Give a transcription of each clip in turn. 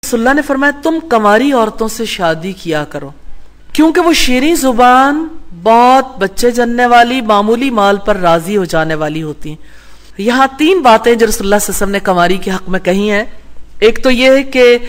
रसूलुल्लाह ने फरमाया तुम कंवारी औरतों से शादी किया करो, क्योंकि वो शीरीं जुबान, बहुत बच्चे जनने वाली, मामूली माल पर राजी हो जाने वाली होती हैं। यहाँ तीन बातें जो रसूलुल्लाह सल्लल्लाहु अलैहि वसल्लम ने कंवारी के हक में कही हैं। एक तो ये है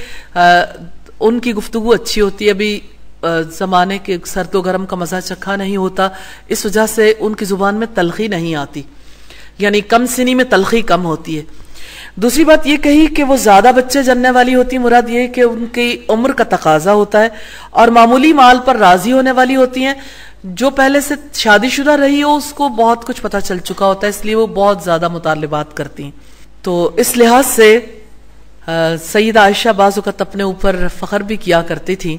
कि उनकी गुफ्तगू अच्छी होती है, अभी जमाने के सर्दो गर्म का मजा चखा नहीं होता, इस वजह से उनकी जुबान में तलखी नहीं आती, यानी कम सिनी में तलखी कम होती है। दूसरी बात ये कही कि वो ज्यादा बच्चे जनने वाली होती है, मुराद ये कि उनकी उम्र का तकाजा होता है, और मामूली माल पर राजी होने वाली होती हैं। जो पहले से शादीशुदा रही हो उसको बहुत कुछ पता चल चुका होता है, इसलिए वो बहुत ज्यादा मुतालिबात करती हैं। तो इस लिहाज से सईदा आयशा बाज़ वक़्त अपने ऊपर फख्र भी किया करती थी।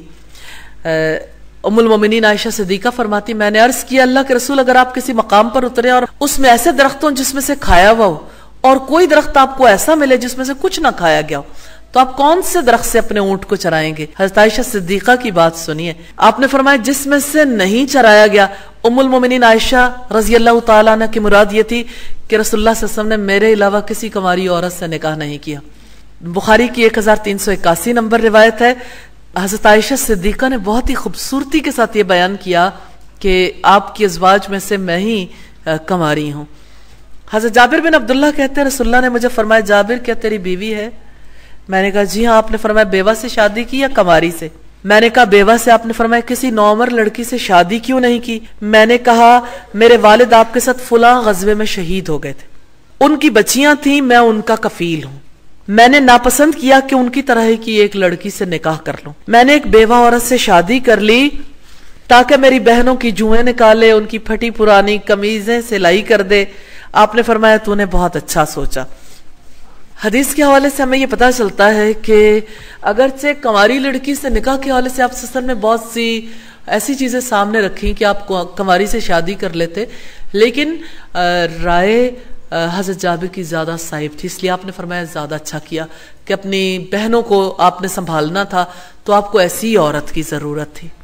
उम्मुल मोमिनीन आयशा सिद्दीक़ा फरमाती, मैंने अर्ज किया अल्लाह के रसूल, अगर आप किसी मकाम पर उतरे और उसमें ऐसे दरख्त हों जिसमें से खाया हुआ हो, और कोई दरख्त आपको ऐसा मिले जिसमें से कुछ ना खाया गया हो, तो आप कौन से दरख्त से अपने ऊंट को चराएंगे? हज़रत आयशा सिद्दीक़ा की बात सुनिए, आपने फरमाया जिसमें से नहीं चराया गया। उम्मुल मोमिनीन आयशा रज़ियल्लाहु ताला अन्हा की मुराद ये थी कि रसूलुल्लाह सल्लल्लाहु अलैहि वसल्लम ने मेरे अलावा किसी कुंवारी औरत से निकाह नहीं किया। बुखारी की 1381 नंबर रिवायत है। हज़रत आयशा सिद्दीक़ा ने बहुत ही खूबसूरती के साथ ये बयान किया कि आपकी अज़वाज में से मैं ही कुंवारी हूँ। हज़रत जाबिर बिन अब्दुल्लाह कहते हैं रसूलुल्लाह ने मुझे फरमाया, जाबिर क्या तेरी बीवी है? मैंने कहा जी हाँ। आपने फरमाया बेवा से शादी की या कुंवारी से? मैंने कहा बेवा से। आपने फरमाया किसी नौमर लड़की से शादी क्यों नहीं की? मैंने कहा मेरे वालिद आपके साथ फुला गज़वे में शहीद हो गए थे, उनकी बच्चियां थी, मैं उनका कफील हूं। मैंने नापसंद किया कि उनकी तरह की एक लड़की से निकाह कर लूं। मैंने एक बेवा औरत से शादी कर ली ताकि मेरी बहनों की जुएं निकाले, उनकी फटी पुरानी कमीजें सिलाई कर दे। आपने फरमाया तूने बहुत अच्छा सोचा। हदीस के हवाले से हमें यह पता चलता है कि अगरचे कंवारी लड़की से निकाह के हवाले से आप सल्लल्लाहु अलैहि वसल्लम ने बहुत सी ऐसी चीजें सामने रखी कि आप कंवारी से शादी कर लेते, लेकिन राय हज़रत जाबिर की ज्यादा साहिब थी, इसलिए आपने फरमाया ज्यादा अच्छा किया कि अपनी बहनों को आपने संभालना था, तो आपको ऐसी औरत की जरूरत थी।